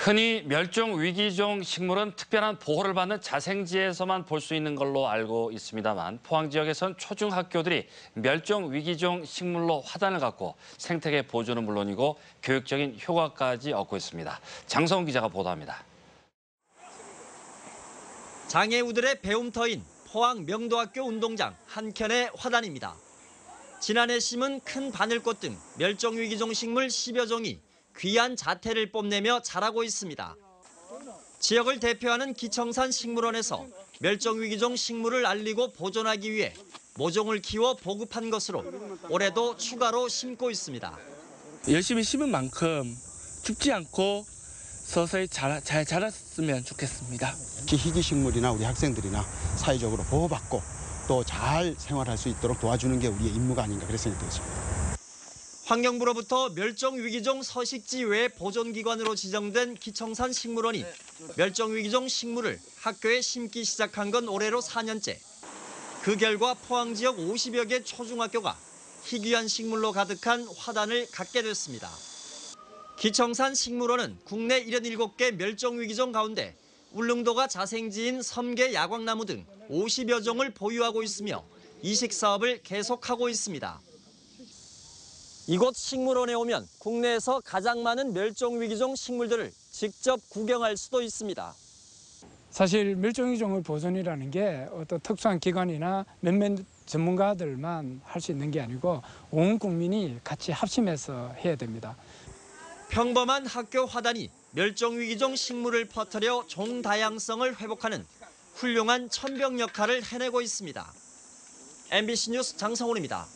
흔히 멸종 위기종 식물은 특별한 보호를 받는 자생지에서만 볼 수 있는 걸로 알고 있습니다만 포항 지역에선 초중학교들이 멸종 위기종 식물로 화단을 갖고 생태계 보존은 물론이고 교육적인 효과까지 얻고 있습니다. 장성훈 기자가 보도합니다. 장애우들의 배움터인 포항 명도학교 운동장 한켠의 화단입니다. 지난해 심은 큰 바늘꽃 등 멸종 위기종 식물 10여 종이 귀한 자태를 뽐내며 자라고 있습니다. 지역을 대표하는 기청산 식물원에서 멸종 위기종 식물을 알리고 보존하기 위해 모종을 키워 보급한 것으로 올해도 추가로 심고 있습니다. 열심히 심은 만큼 죽지 않고 서서히 잘 자랐으면 좋겠습니다. 희귀식물이나 우리 학생들이나 사회적으로 보호받고 또 잘 생활할 수 있도록 도와주는 게 우리의 임무가 아닌가 그렇게 생각되었습니다. 환경부로부터 멸종위기종 서식지 외 보존기관으로 지정된 기청산 식물원이 멸종위기종 식물을 학교에 심기 시작한 건 올해로 4년째. 그 결과 포항 지역 50여 개 초중학교가 희귀한 식물로 가득한 화단을 갖게 됐습니다. 기청산 식물원은 국내 77개 멸종위기종 가운데 울릉도가 자생지인 섬계 야광나무 등 50여 종을 보유하고 있으며 이식 사업을 계속하고 있습니다. 이곳 식물원에 오면 국내에서 가장 많은 멸종위기종 식물들을 직접 구경할 수도 있습니다. 사실 멸종위기종을 보존이라는 게 어떤 특수한 기관이나 몇몇 전문가들만 할 수 있는 게 아니고 온 국민이 같이 합심해서 해야 됩니다. 평범한 학교 화단이 멸종위기종 식물을 퍼뜨려 종 다양성을 회복하는 훌륭한 천병 역할을 해내고 있습니다. MBC 뉴스 장성훈입니다.